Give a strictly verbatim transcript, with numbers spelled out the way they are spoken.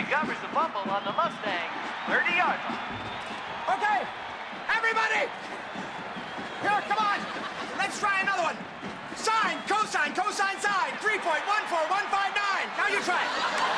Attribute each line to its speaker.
Speaker 1: recovers the fumble on the Mustang thirty-yard line.
Speaker 2: Okay, everybody! Here, come on! Let's try another one. Sine, cosine, cosine, sine. three point one four one five nine. Now you try it.